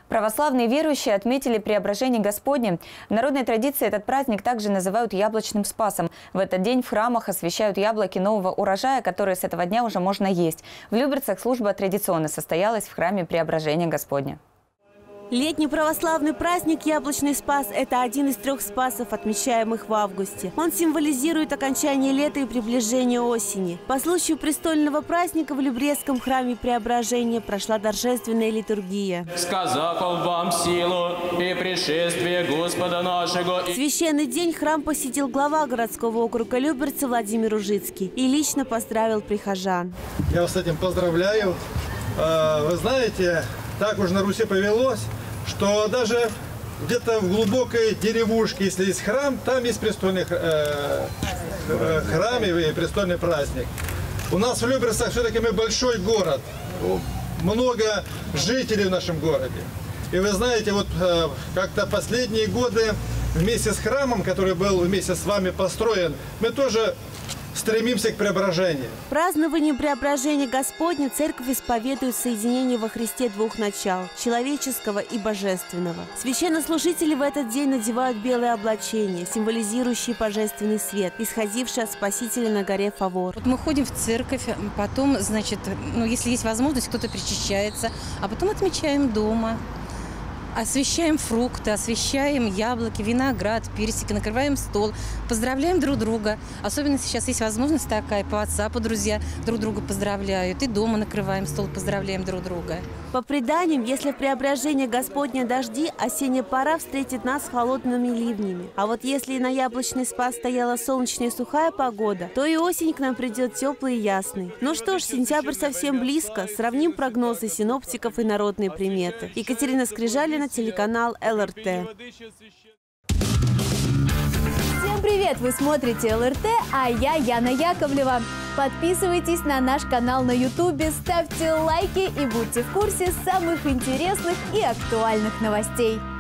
Православные верующие отметили Преображение Господне. В народной традиции этот праздник также называют Яблочным Спасом. В этот день в храмах освящают яблоки нового урожая, которые с этого дня уже можно есть. В Люберцах служба традиционно состоялась в храме Преображения Господня. Летний православный праздник Яблочный Спас – это один из 3 спасов, отмечаемых в августе. Он символизирует окончание лета и приближение осени. По случаю престольного праздника в Люберецком храме Преображения прошла торжественная литургия. Сказав вам силу и пришествие Господа нашего. В священный день храм посетил глава городского округа Люберцы Владимир Ужицкий и лично поздравил прихожан. Я вас с этим поздравляю. Вы знаете, так уж на Руси повелось, что даже где-то в глубокой деревушке, если есть храм, там есть престольный храм и престольный праздник. У нас в Люберцах все-таки мы большой город, много жителей в нашем городе. И вы знаете, вот как-то последние годы вместе с храмом, который был вместе с вами построен, мы тоже стремимся к преображению. Празднование Преображения Господня церковь исповедует соединение во Христе 2 начал – человеческого и божественного. Священнослужители в этот день надевают белое облачение, символизирующее божественный свет, исходивший от Спасителя на горе Фавор. Вот мы ходим в церковь, потом, значит, если есть возможность, кто-то причащается, а потом отмечаем дома. Освещаем фрукты, освещаем яблоки, виноград, персики, накрываем стол, поздравляем друг друга. Особенно сейчас есть возможность такая, по WhatsApp друзья друг друга поздравляют. И дома накрываем стол, поздравляем друг друга. По преданиям, если в Преображение Господне дожди, осенняя пора встретит нас с холодными ливнями. А вот если и на Яблочный Спас стояла солнечная и сухая погода, то и осень к нам придет теплый и ясный. Ну что ж, сентябрь совсем близко. Сравним прогнозы синоптиков и народные приметы. Екатерина Скрижалина, телеканал ЛРТ. Всем привет! Вы смотрите ЛРТ, а я Яна Яковлева. Подписывайтесь на наш канал на YouTube, ставьте лайки и будьте в курсе самых интересных и актуальных новостей.